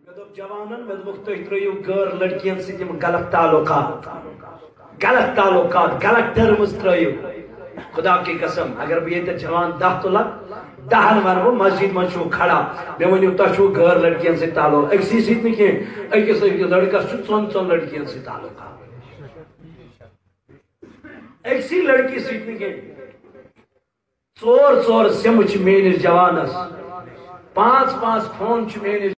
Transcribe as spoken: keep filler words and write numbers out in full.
जवानन में तुम गैर लड़कियन से गलत ताल्लुकात गलत ताल्लुकात गलत टर्म्स त्रो खुदा की कसम अगर बह ये जवान दह तुल दहन वन वो मस्जिद मं खड़ा मे वो तुम गैर लड़कियन से ताल्लुक अक्सी सत अकिस लड़कस चौन चौन लड़कियन से ताल्लुकात अक्सी लड़की सत चोर चोर सिम मेनिस जवानस पांच पांच फोन मेनिस